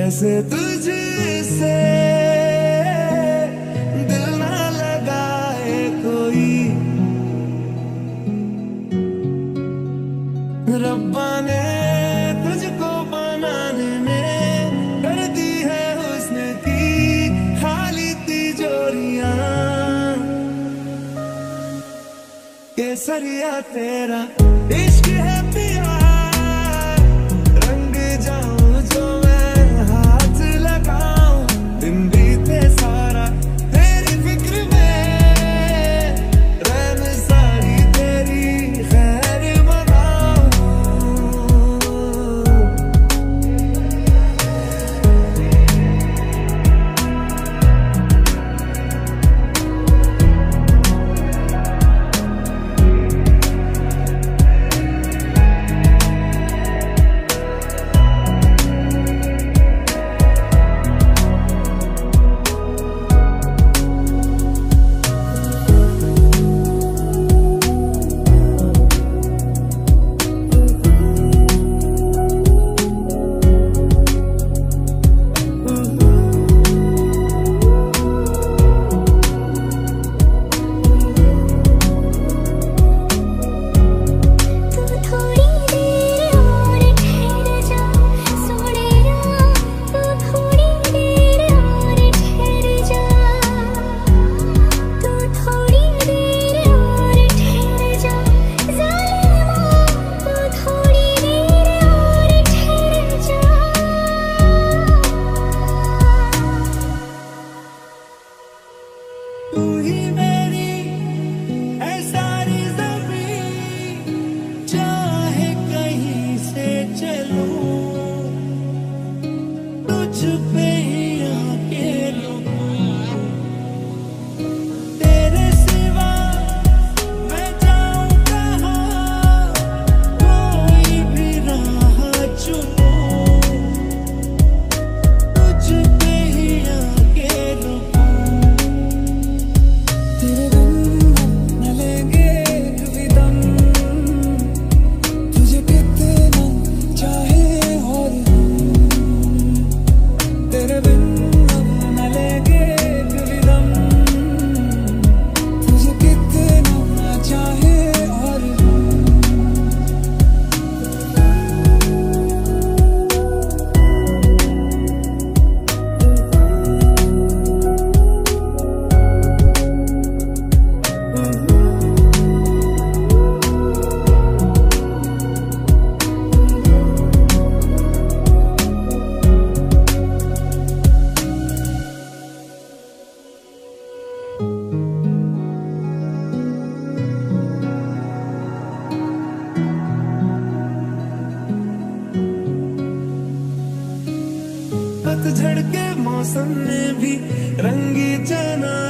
जैसे तुझसे दिल ना लगाए कोई, रब्बा ने तुझको बनाने में कर दी है हुस्न की खाली तिजोरियां। केसरिया तेरा इश्क है पिया, रंग जाऊं जो मैं हाथ लगाऊं, दिन बीते सारा तेरी फिक्र में, रैन सारी तेरी खैर मनाऊं। तू ही मेरी है सारी ज़मीं, चाहे कहीं से चलूं, तुझ पे ही आके रुकूं। तेरे सिवा मैं जाऊं कहाँ, कोई भी राह चुनूं, तुझ पे ही आके रुकूं। तेरे बिन न लेंगे एक भी दम, तुझे कितना चाहे और हम। तेरे बिन न लेंगे एक भी दम, तुझे कितना चाहे और हम। पतझड़ के मौसम में भी रंगी जना